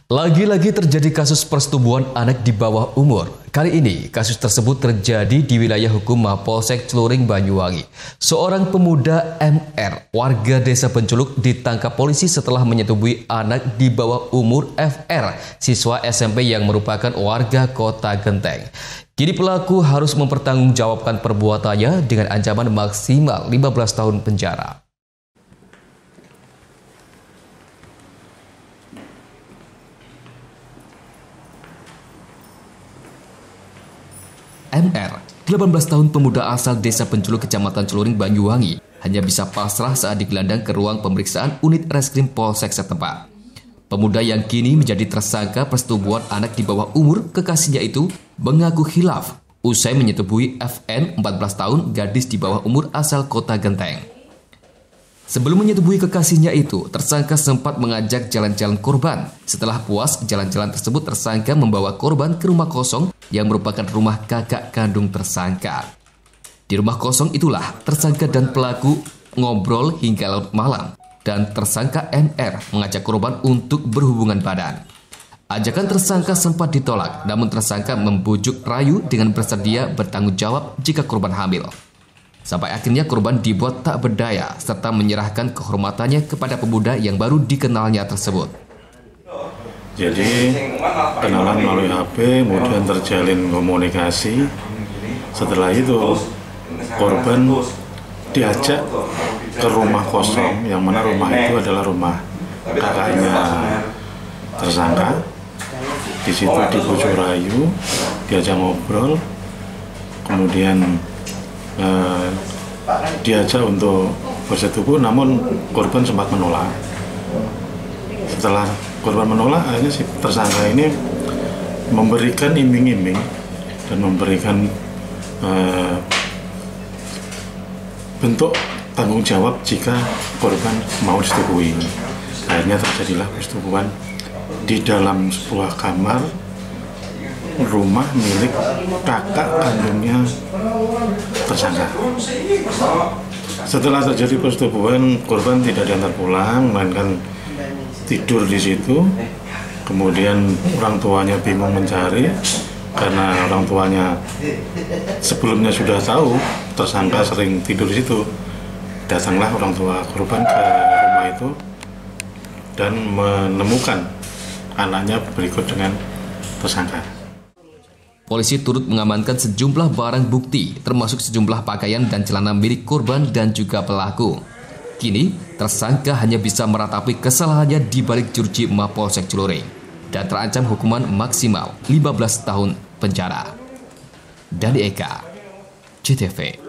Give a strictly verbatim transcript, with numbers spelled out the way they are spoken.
Lagi-lagi terjadi kasus persetubuhan anak di bawah umur. Kali ini, kasus tersebut terjadi di wilayah hukum Mapolsek Celuring, Banyuwangi. Seorang pemuda M R, warga desa Penculuk, ditangkap polisi setelah menyetubui anak di bawah umur F R, siswa S M P yang merupakan warga Kota Genteng. Kini pelaku harus mempertanggungjawabkan perbuatannya dengan ancaman maksimal lima belas tahun penjara. M R, delapan belas tahun pemuda asal desa Penculuk, Kecamatan Celuring, Banyuwangi, hanya bisa pasrah saat digelandang ke ruang pemeriksaan unit reskrim Polsek setempat. Pemuda yang kini menjadi tersangka persetubuhan anak di bawah umur kekasihnya itu mengaku khilaf usai menyetubui F N, empat belas tahun, gadis di bawah umur asal Kota Genteng. Sebelum menyetubui kekasihnya itu, tersangka sempat mengajak jalan-jalan korban. Setelah puas jalan-jalan tersebut, tersangka membawa korban ke rumah kosong yang merupakan rumah kakak kandung tersangka. Di rumah kosong itulah tersangka dan pelaku ngobrol hingga larut malam, dan tersangka M R mengajak korban untuk berhubungan badan. Ajakan tersangka sempat ditolak, namun tersangka membujuk rayu dengan bersedia bertanggung jawab jika korban hamil. Sampai akhirnya korban dibuat tak berdaya serta menyerahkan kehormatannya kepada pemuda yang baru dikenalnya tersebut. Jadi kenalan melalui H P, kemudian terjalin komunikasi. Setelah itu korban diajak ke rumah kosong, yang mana rumah itu adalah rumah kakaknya tersangka. Di situ dibujuk rayu, diajak ngobrol, kemudian eh, diajak untuk bersetubuh, namun korban sempat menolak. Setelah korban menolak, akhirnya si tersangka ini memberikan iming-iming dan memberikan eh, bentuk tanggung jawab jika korban mau disetubui. Akhirnya terjadilah persetubuhan di dalam sebuah kamar rumah milik kakak kandungnya tersangka. Setelah terjadi persetubuhan, korban tidak diantar pulang, melainkan tidur di situ. Kemudian orang tuanya bingung mencari karena orang tuanya sebelumnya sudah tahu tersangka sering tidur di situ. Datanglah orang tua korban ke rumah itu dan menemukan anaknya berikut dengan tersangka. Polisi turut mengamankan sejumlah barang bukti, termasuk sejumlah pakaian dan celana milik korban dan juga pelaku. Kini, tersangka hanya bisa meratapi kesalahannya di balik jeruji Mapolsek Celuring dan terancam hukuman maksimal lima belas tahun penjara. Dani Eka, C T V.